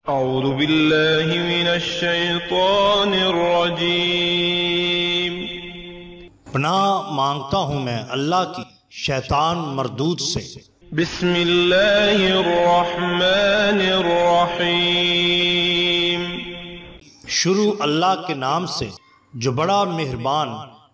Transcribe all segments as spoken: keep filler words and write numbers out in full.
اعوذ باللہ من الشیطان الرجیم۔ پناہ مانگتا ہوں میں اللہ کی شیطان مردود سے۔ بسم اللہ الرحمن الرحیم۔ شروع اللہ کے نام سے جو بڑا مہربان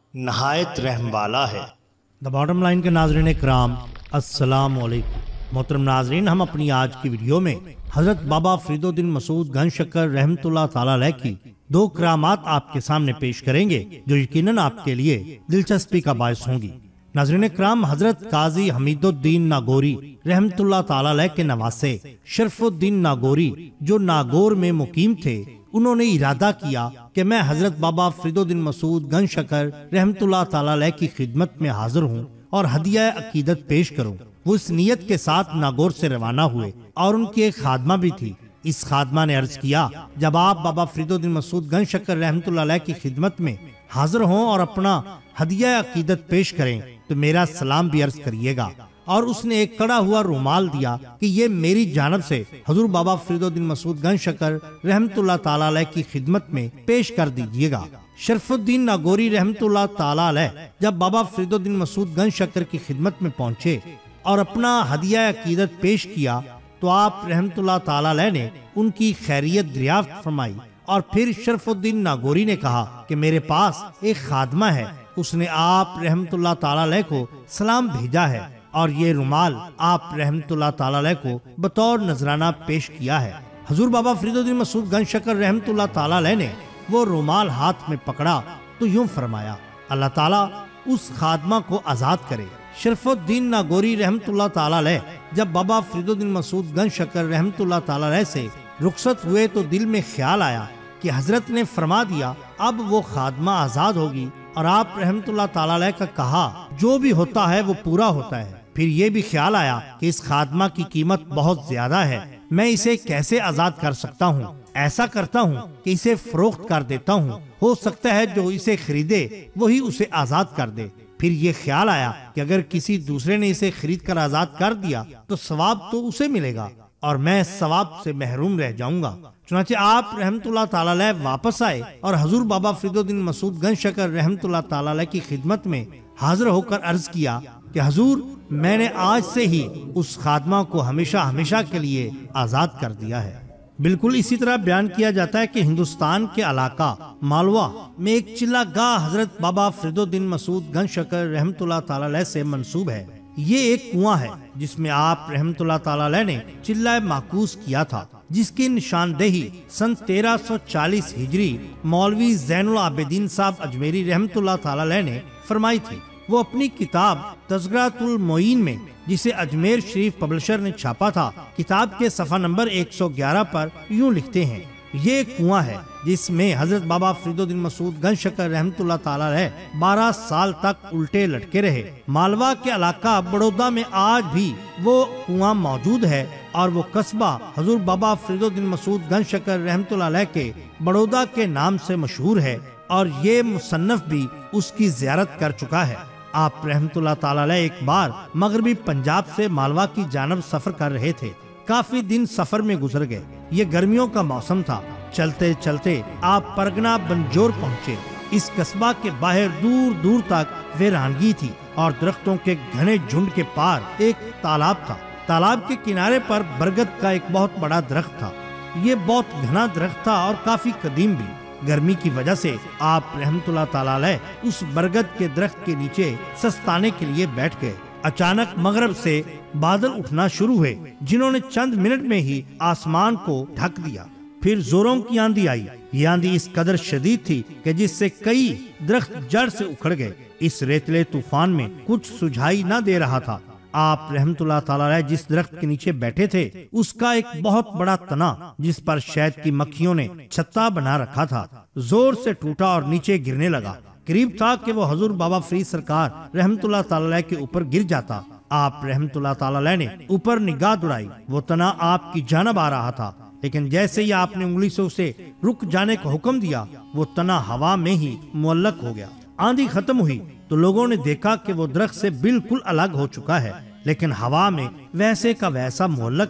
نہایت رحم والا ہے۔ دا باٹم لائن کے ناظرین اکرام، السلام علیکم۔ محترم ناظرین، ہم اپنی آج کی ویڈیو میں حضرت بابا فرید الدین مسعود گنج شکر رحمۃ اللہ تعالی علیہ کی دو کرامات آپ کے سامنے پیش کریں گے جو یقیناً آپ کے لیے دلچسپی کا باعث ہوں گی۔ ناظرین اکرام، حضرت قاضی حمید الدین ناگوری رحمۃ اللہ تعالی علیہ کے نواسے شرف الدین ناگوری جو ناگور میں مقیم تھے، انہوں نے ارادہ کیا کہ میں حضرت بابا فرید الدین مسعود گنج شکر رحمۃ اللہ تعالی علیہ کی خدمت میں حاضر ہوں اور ہدیہ عقیدت پیش کروں۔ وہ اس نیت کے ساتھ ناگور سے روانہ ہوئے اور ان کی ایک خادمہ بھی تھی۔ اس خادمہ نے عرض کیا، جب آپ بابا فرید الدین مسعود گنج شکر رحمۃ اللہ علیہ کی خدمت میں حاضر ہوں اور اپنا ہدیہ عقیدت پیش کریں تو میرا سلام بھی عرض کریے گا۔ اور اس نے ایک کڑا ہوا رومال دیا کہ یہ میری جانب سے حضور بابا فرید الدین مسعود گنج شکر رحمۃ اللہ تعالی علیہ کی خدمت میں پیش کر دیجیے گا۔ شرف الدین ناگوری رحمۃ اللہ تعالی علیہ جب بابا فرید الدین مسعود گنج شکر کی خدمت میں پہنچے اور اپنا ہدیہ عقیدت پیش کیا تو آپ رحمۃ اللہ تعالی علیہ نے ان کی خیریت دریافت فرمائی، اور پھر شرف الدین ناگوری نے کہا کہ میرے پاس ایک خادمہ ہے، اس نے آپ رحمۃ اللہ تعالی علیہ کو سلام بھیجا ہے اور یہ رومال آپ رحمۃ اللہ تعالی علیہ کو بطور نذرانہ پیش کیا ہے۔ حضور بابا فرید الدین مسعود گنج شکر رحمۃ اللہ تعالی علیہ نے وہ رومال ہاتھ میں پکڑا تو یوں فرمایا، اللہ تعالیٰ اس خادمہ کو آزاد کرے۔ شرف الدین ناگوری رحمۃ اللہ تعالی علیہ جب بابا فرید الدین مسعود گنج شکر رحمۃ اللہ تعالی علیہ سے رخصت ہوئے تو دل میں خیال آیا کہ حضرت نے فرما دیا اب وہ خادمہ آزاد ہوگی، اور آپ رحمۃ اللہ تعالی علیہ کا کہا جو بھی ہوتا ہے وہ پورا ہوتا ہے۔ پھر یہ بھی خیال آیا کہ اس خادمہ کی قیمت بہت زیادہ ہے، میں اسے کیسے آزاد کر سکتا ہوں؟ ایسا کرتا ہوں کہ اسے فروخت کر دیتا ہوں، ہو سکتا ہے جو اسے خریدے وہی اسے آزاد کر دے۔ پھر یہ خیال آیا کہ اگر کسی دوسرے نے اسے خرید کر آزاد کر دیا تو ثواب تو اسے ملے گا اور میں ثواب سے محروم رہ جاؤں گا۔ چنانچہ آپ رحمۃ اللہ تعالی علیہ واپس آئے اور حضور بابا فرید الدین مسعود گنج شکر رحمۃ اللہ تعالی علیہ کی خدمت میں حاضر ہو کر عرض کیا کہ حضور، میں نے آج سے ہی اس خادمہ کو ہمیشہ ہمیشہ کے لیے آزاد کر دیا ہے۔ بالکل اسی طرح بیان کیا جاتا ہے کہ ہندوستان کے علاقہ مالوا میں ایک چلہ گاہ حضرت بابا فرید الدین مسعود گنج شکر رحمۃ اللہ تعالی علیہ سے منسوب ہے۔ یہ ایک کنواں ہے جس میں آپ رحمۃ اللہ تعالی علیہ نے چلہ معکوس کیا تھا، جس کی نشاندہی سن تیرہ سو چالیس ہجری مولوی زین العابدین صاحب اجمیری رحمۃ اللہ تعالی علیہ نے فرمائی تھی۔ وہ اپنی کتاب تذکرۃ المعین میں، جسے اجمیر شریف پبلشر نے چھاپا تھا، کتاب کے صفحہ نمبر ایک سو گیارہ پر یوں لکھتے ہیں، یہ ایک کنواں ہے جس میں حضرت بابا فرید الدین مسعود گنج شکر رحمۃ اللہ تعالی علیہ بارہ سال تک الٹے لٹکے رہے۔ مالوا کے علاقہ بڑودہ میں آج بھی وہ کنواں موجود ہے اور وہ قصبہ حضور بابا فرید الدین مسعود گنج شکر رحمۃ اللہ علیہ کے بڑودہ کے نام سے مشہور ہے، اور یہ مصنف بھی اس کی زیارت کر چکا ہے۔ آپ رحمۃ اللہ تعالی علیہ ایک بار مغربی پنجاب سے مالوا کی جانب سفر کر رہے تھے۔ کافی دن سفر میں گزر گئے، یہ گرمیوں کا موسم تھا۔ چلتے چلتے آپ پرگنا بنجور پہنچے۔ اس قصبہ کے باہر دور دور تک ویرانگی تھی اور درختوں کے گھنے جھنڈ کے پار ایک تالاب تھا۔ تالاب کے کنارے پر برگد کا ایک بہت بڑا درخت تھا۔ یہ بہت گھنا درخت تھا اور کافی قدیم بھی۔ گرمی کی وجہ سے آپ رحمۃ اللہ تعالی علیہ اس برگد کے درخت کے نیچے سستانے کے لیے بیٹھ گئے۔ اچانک مغرب سے بادل اٹھنا شروع ہوئے جنہوں نے چند منٹ میں ہی آسمان کو ڈھک دیا۔ پھر زوروں کی آندھی آئی۔ یہ آندھی اس قدر شدید تھی کہ جس سے کئی درخت جڑ سے اکھڑ گئے۔ اس ریتلے طوفان میں کچھ سجھائی نہ دے رہا تھا۔ آپ رحمۃ اللہ تعالی علیہ جس درخت کے نیچے بیٹھے تھے اس کا ایک بہت بڑا تنا جس پر شہد کی مکھیوں نے چھتا بنا رکھا تھا زور سے ٹوٹا اور نیچے گرنے لگا۔ قریب تھا کہ وہ حضور بابا فرید سرکار رحمۃ اللہ تعالی علیہ کے اوپر گر جاتا۔ آپ رحمۃ اللہ تعالی علیہ نے اوپر نگاہ دوڑائی، وہ تنا آپ کی جانب آ رہا تھا، لیکن جیسے ہی آپ نے انگلی سے اسے رک جانے کا حکم دیا وہ تنا ہوا میں ہی معلق ہو گیا۔ آندھی ختم ہوئی تو لوگوں نے دیکھا کہ وہ درخت سے بالکل الگ ہو چکا ہے، لیکن ہوا میں ویسے کا ویسا معلق ہے۔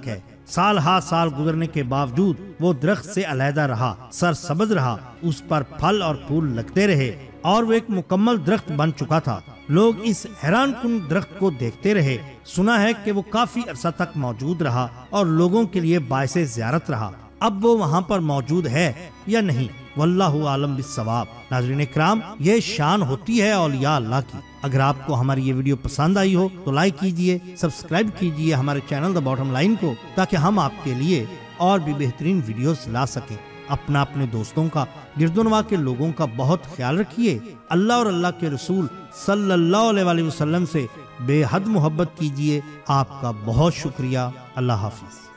سال ہا سال گزرنے کے باوجود وہ درخت سے علیحدہ رہا، سر سبز رہا، اس پر پھل اور پھول لگتے رہے اور وہ ایک مکمل درخت بن چکا تھا۔ لوگ اس حیران کن درخت کو دیکھتے رہے۔ سنا ہے کہ وہ کافی عرصہ تک موجود رہا اور لوگوں کے لیے باعث زیارت رہا۔ اب وہ وہاں پر موجود ہے یا نہیں، واللہ عالم بالصواب۔ ناظرین اکرام، یہ شان ہوتی ہے اولیاء اللہ کی۔ اگر آپ کو ہماری یہ ویڈیو پسند آئی ہو تو لائک کیجئے، سبسکرائب کیجئے ہمارے چینل دا باٹم لائن کو، تاکہ ہم آپ کے لیے اور بھی بہترین ویڈیوز لا سکیں۔ اپنا اپنے دوستوں کا، گرد و نواح کے لوگوں کا بہت خیال رکھیے۔ اللہ اور اللہ کے رسول صلی اللہ علیہ وآلہ وسلم سے بے حد محبت کیجئے۔ آپ کا بہت شکریہ۔ اللہ حافظ۔